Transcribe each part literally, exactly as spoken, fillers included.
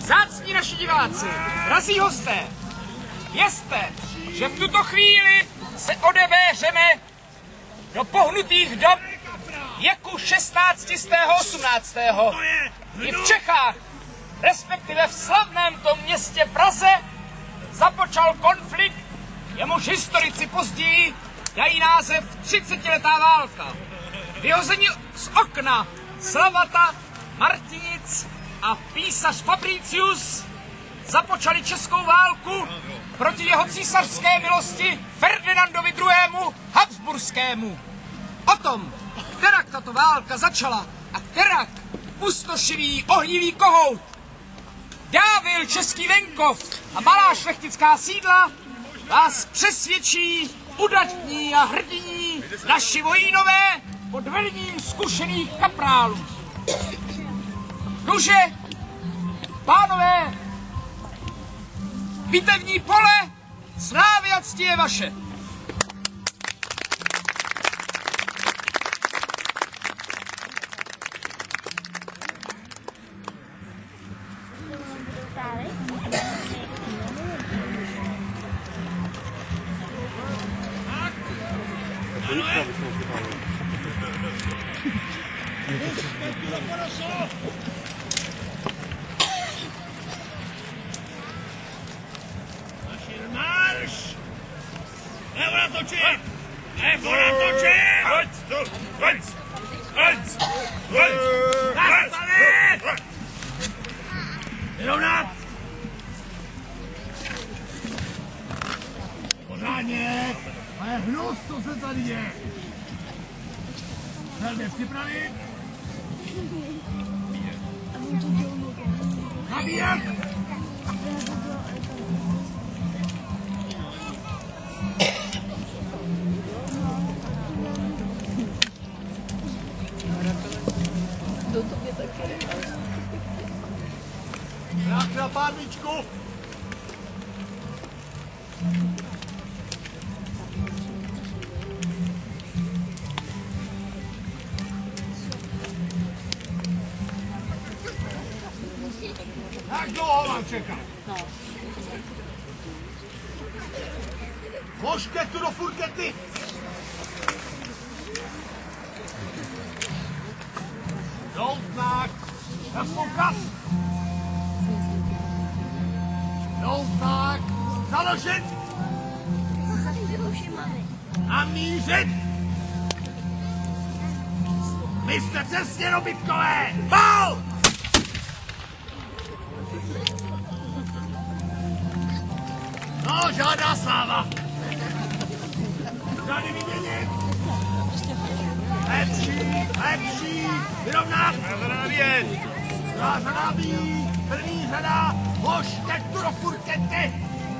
Vzácní naši diváci, drazí hosté, vězte, že v tuto chvíli se odevéřeme do pohnutých dob věku šestnáctého osmnáctého I v Čechách, respektive v slavném tom městě Praze, započal konflikt, jemuž historici později dají název třicetiletá válka. Vyhození z okna Slavata, Martinic a písař Fabricius započali českou válku proti jeho císařské milosti Ferdinandovi druhému. Habsburskému. O tom, kterak tato válka začala a kterak pustošivý ohnivý kohout dávil český venkov a malá šlechtická sídla, vás přesvědčí udatní a hrdiní naši vojínové pod vedením zkušených kaprálů. Nuže, pánové, bitevní pole, slávy a cti je vaše. Marš! Nebo natočit! Nebo natočit! Hoď tu! Hoď! Hoď! Hoď! Nastavit! Vyrovnat! Pořádně! Ale hnus, co se tady děje! Velmi připravit! Nabíjet! Vrát na pánvičku! Jak dlouho mám čekat? No. Mošketu do furkety! Doutnák! Naspoukat! Doutnák! Založit! A mířit! Vy jste přesně dobytkové! Bál! No, žádná sláva! Řády vyměnit! Lepší, lepší! Vyrovnat! Zrávět! Zrávět! První řada! Mošketu do furkety!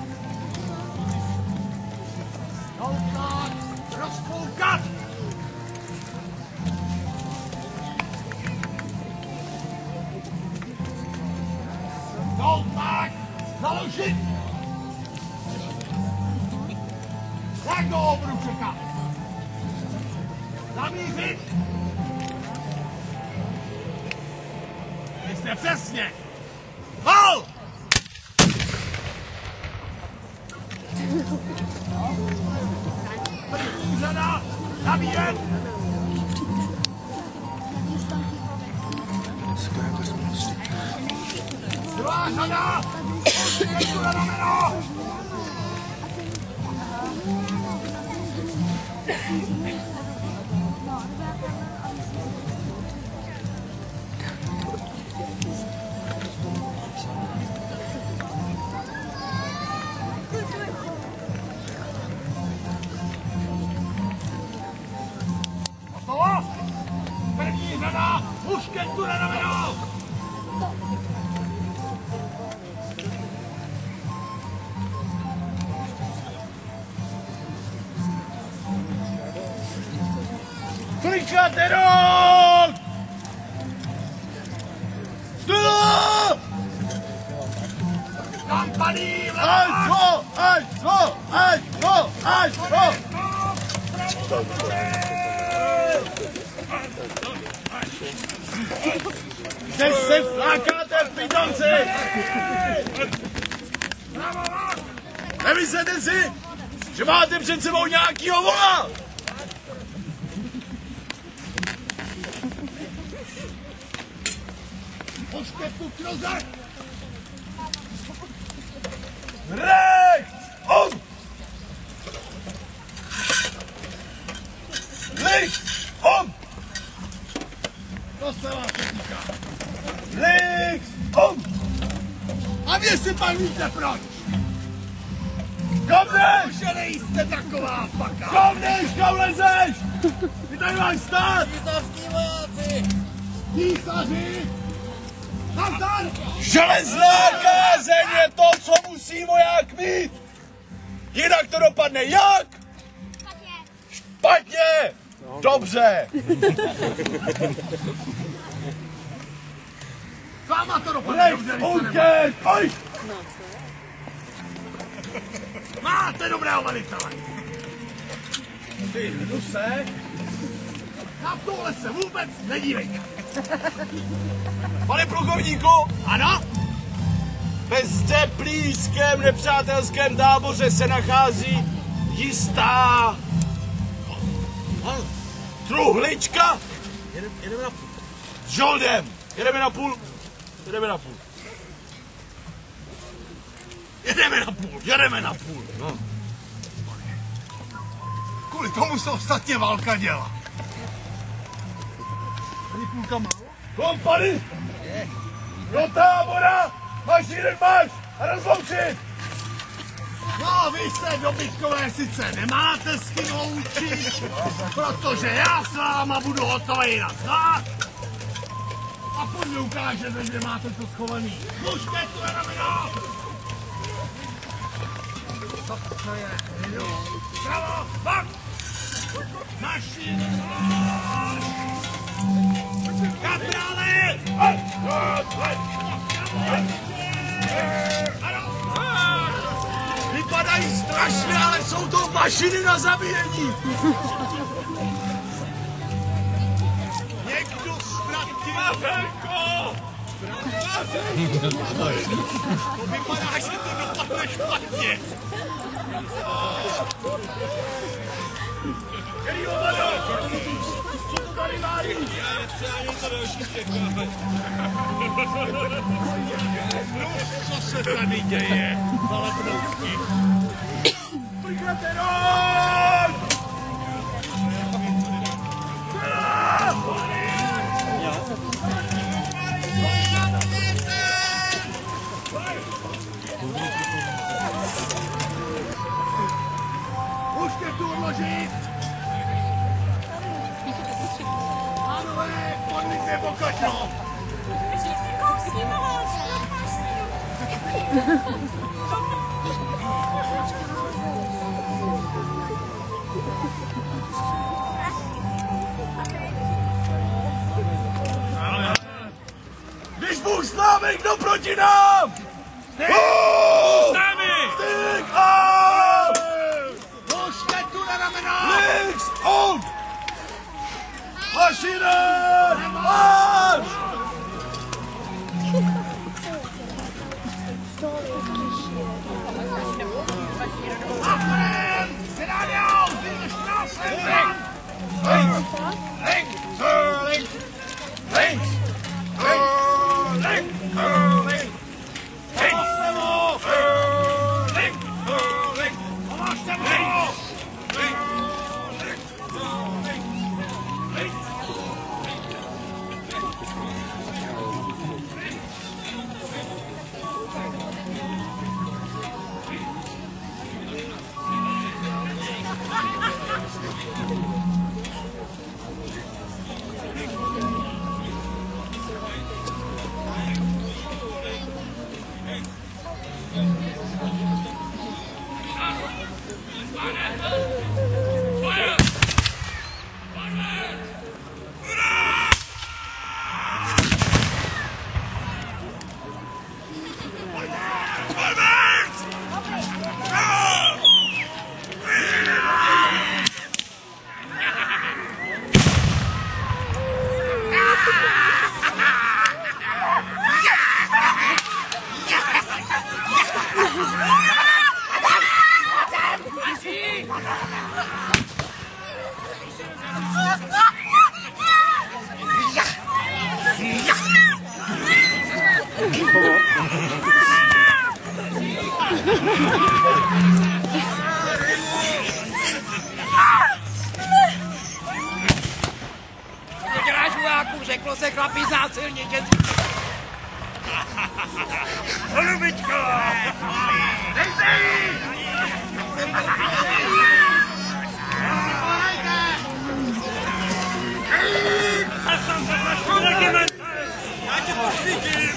Doutnák! Rozpoukat! Doutnák! Založit! Jak dlouho budu čekat? Zamířit! Vy jste přesně! Val! První řada! Zabíjet! Druhá řada! Mošketu na rameno! Hotovo? První řada, mušketu na rameno! Klikaterol! Stop! Kampaní vlák! Alto! Alto! Alto! Alto! Kde se flákáte v pitomci? Nemyslete si, že máte před sebou nějakýho vola? Poštět tu kroze! Recht! On! Licht! On! To se vás týká. Licht! On! A vy si pak víte proč! Kam jdeš? Že nejste taková paka! Kam jdeš, kam lezeš? Vy tady máš stát! Písařský vojáci! Písaři! Nazdar! Železná kázeň je to, co musí voják mít! Jinak to dopadne jak? Špatně! Špatně! Dobře! S váma to dopadne dobře, když se máte dobrého velitele! Ty, jdu se! Na tohle se vůbec nedívejte! Pane plukovníku! Ano? Ve zde blízkém nepřátelském táboře se nachází jistá... truhlička! Jedeme, jedeme na půl. S žoldem! Jedeme na půl. Jedeme na půl. Jedeme na půl, jedeme na půl. No. Kvůli tomu se ostatně válka dělá. Ani půlka málo? Kompany! Do tábora! Máš jeden máš! A rozloučit! No, vy se dobytkové sice nemáte s kým loučit, protože já s váma budu hotovej na znak. A pojď mi ukážete, že máte to schovaný. Mušketu je rameno! Co to je? Bravo! Pak! Naši nož! Kaprále! Vypadají strašně, ale jsou to mašiny na zabíjení! Někdo ztratí Pavelko! To vypadá, že to dopadne špatně! Který ho tady? Co to tady máří? Já třeba něco další čekáme. No, co se tady děje? Zalepnovský. Prýknete nož! Můžete tu odložit! Pánové, podlíte pokačno! Že si kousí moc! Když Bůh s námi, kdo proti nám? Styk! Bůh s námi! Styk! A! Ložte tu na ramena! Links! On! Mašine! Marš! Nachbarem! Generál! Ty Straße! Links! Links! Links! Links! Co děláš, vojáku? Řeklo se chlapí zásilník. Holubičko! Dejte jí! Já tě posvítím!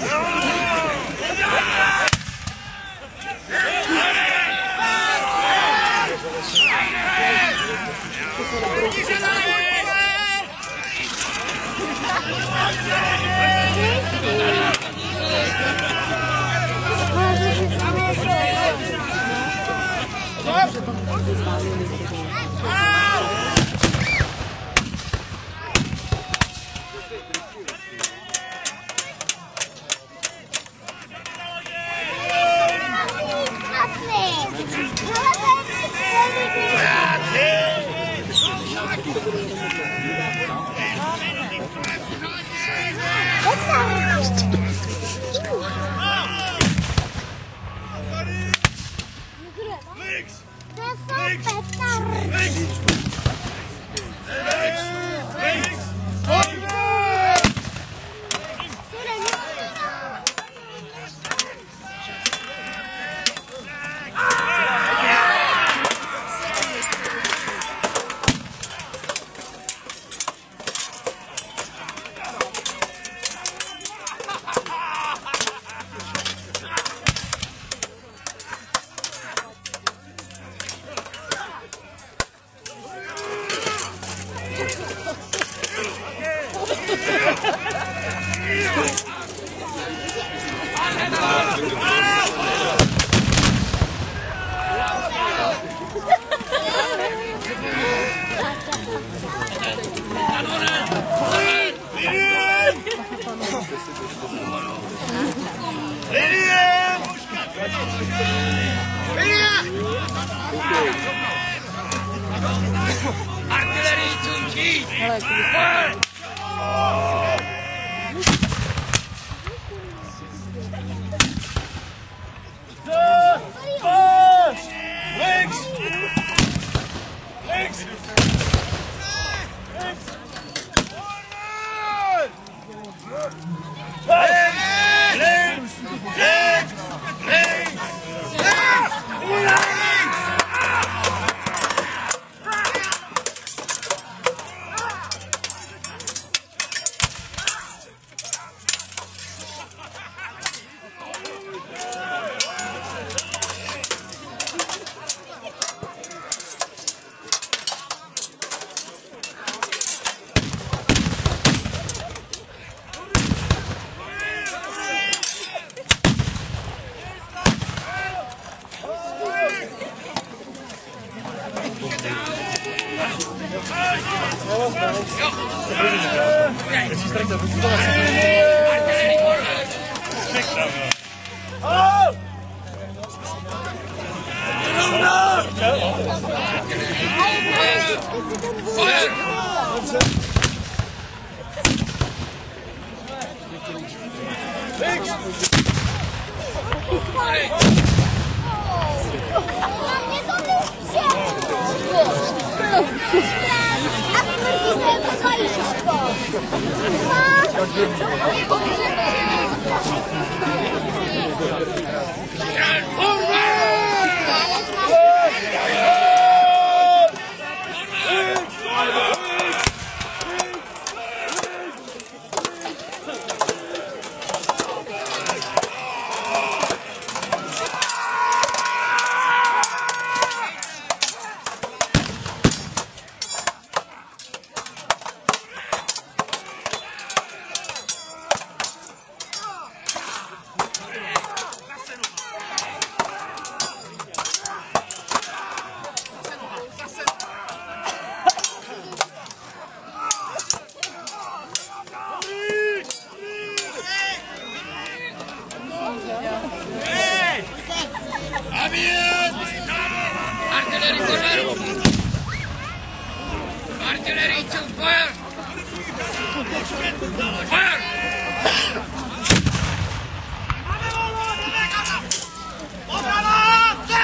Obrana!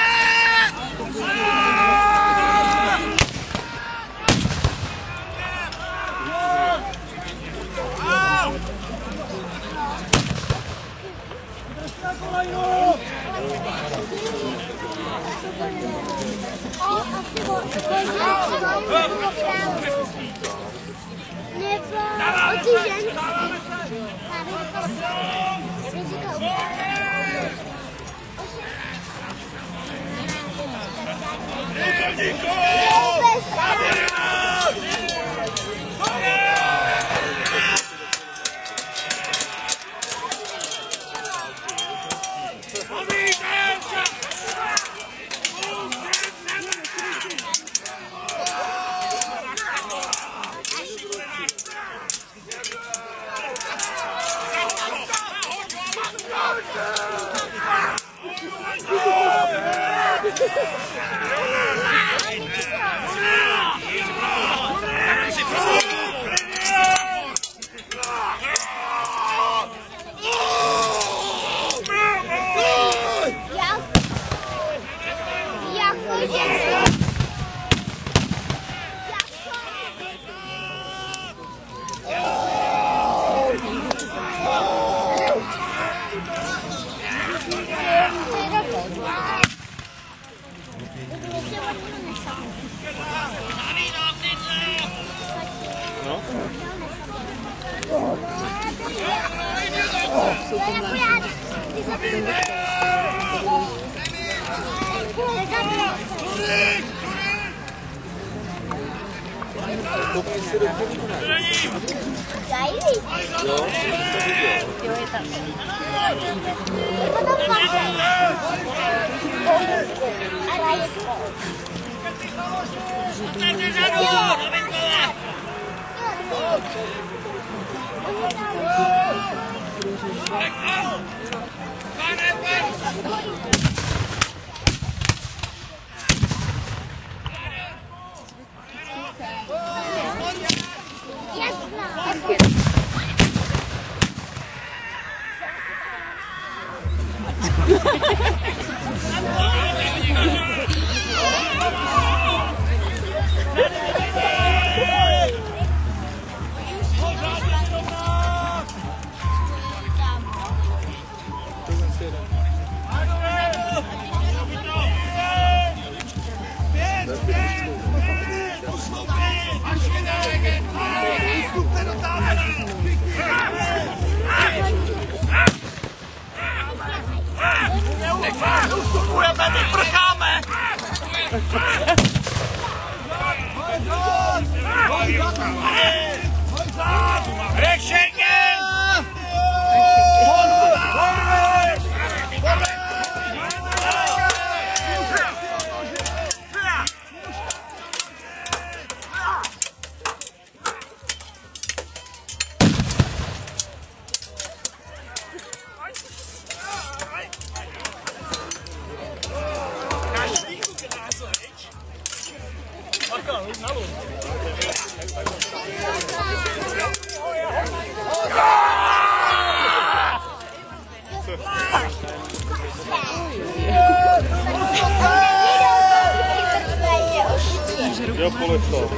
Jo, polečko.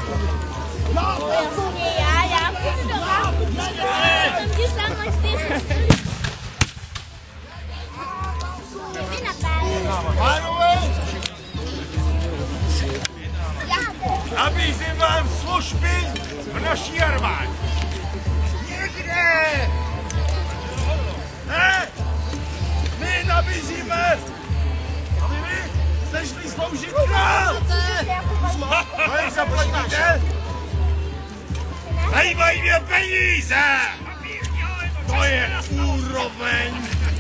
Já, já půjdu doma. Jsem ti sám na čtyři. Jdi na pár. Pánové, nabízím vám služby v naší armádě. Někde! Ne! My nabízíme, aby vy jste šli sloužit král! Kolik zaplatíte? Zajímají mě peníze! To je úroveň!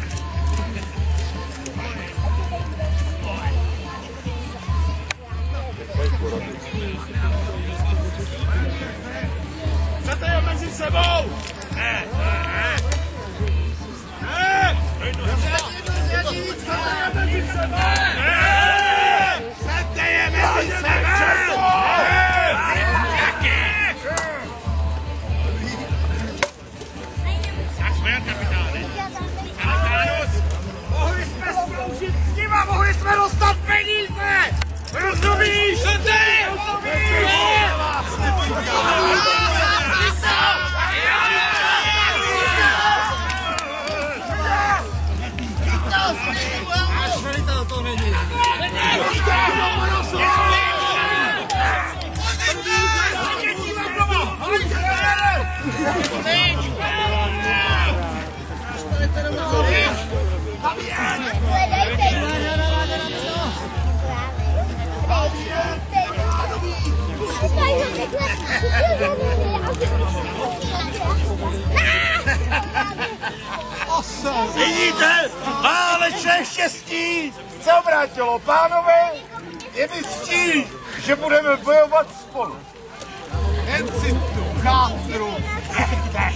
Chcete je mezi sebou? Ne, ne, ne. Ne! Chcete je mezi sebou? Ne! Chcete je mezi sebou? Mohli jsme sloužit s nima, mohli jsme dostat peníze! Rozumíš? Co ty? Rozumíš? Vidíte? Válečné štěstí se obrátilo. Pánové, je mi ctí, že budeme bojovat spolu. Jen si tu chátru nechte.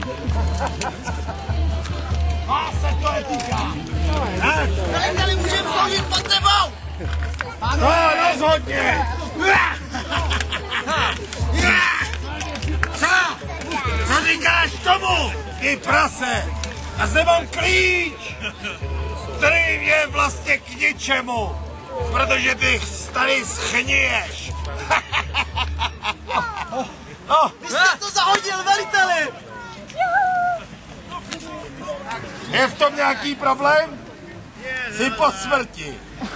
Má se to netýká. Tak. Ale tady můžeme sloužit pod tebou. No, rozhodně. Co? Co říkáš tomu, ty prase? A zde mám klíč, který je vlastně k ničemu, protože ty tady schniješ. No. Vy jste to zahodil, veliteli. Je v tom nějaký problém? Jsi po smrti.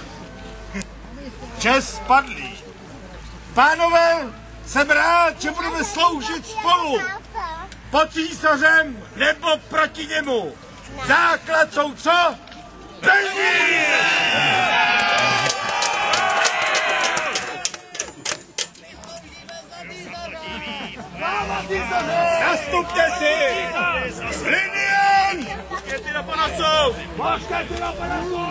Čes padlý. Pánové, jsem rád, že budeme sloužit spolu. Pod císařem nebo proti němu. Základ jsou co? Peníze! Nastupte si! Linian! Muškety na panasu! Muškety na panasu!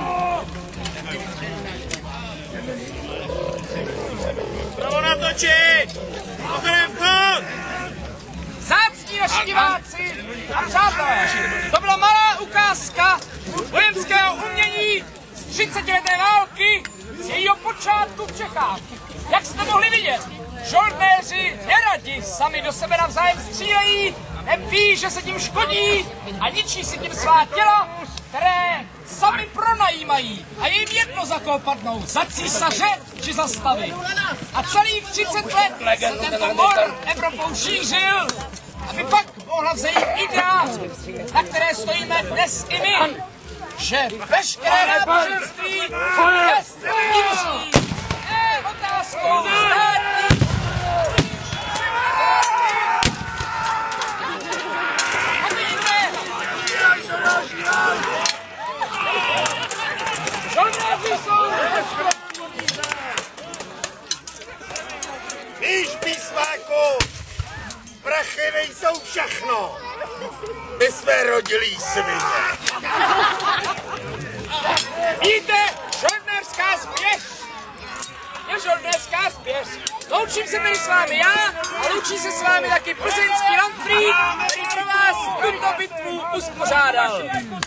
Pravo natočit! Okrem vchod! Zácní naši diváci a přátelé, to byla malá ukázka vojenského umění z třicetileté války z jejího počátku v Čechách. Jak jste mohli vidět, žoldnéři neradi sami do sebe navzájem střílejí, neví, že se tím škodí a ničí si tím svá těla, které sami pronajímají a je jim jedno, za koho padnou, za císaře či za stavy. A celých třicet let se tento mor Evropou šířil, aby pak mohla vzejít idea, na které stojíme dnes i my, že veškeré náboženství je vnitřní, je otázkou státní. Víš, písmáku, prachy nejsou všechno. My jsme rodilí svině. Víte, žoldnérská spěš je žoldnérská spěš. Loučím se tady s vámi já a loučí se s vámi taky plzeňský Lamfrýd, který pro vás tuto bitvu uspořádal.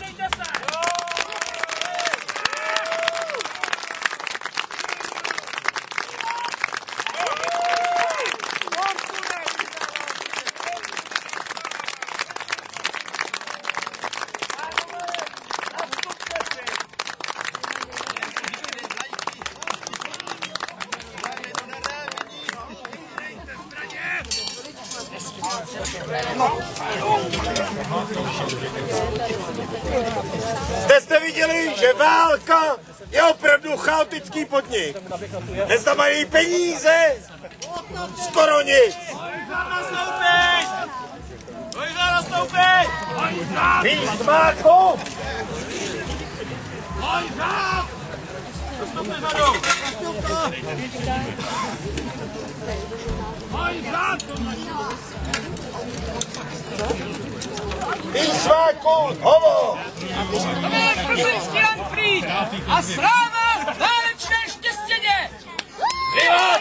Zde jste viděli, že válka je opravdu chaotický podnik. Dnes tam mají peníze, skoro nic. Písmáku! Písmáku, hovo! To byl plzeňský Lamfrýd a sláva válečné štěstěně! Vivat!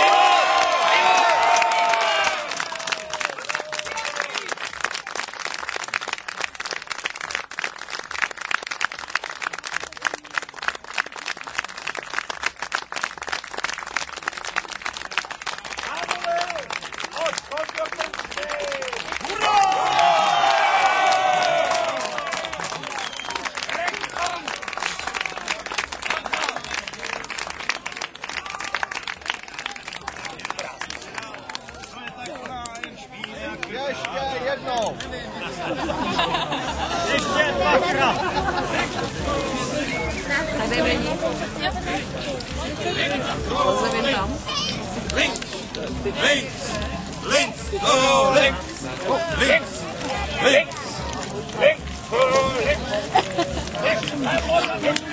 Ještě jednou. Ještě dvakrát. Tady není. Pozavím tam. Links, links, links, oh, links, links, links, links, links, links, links,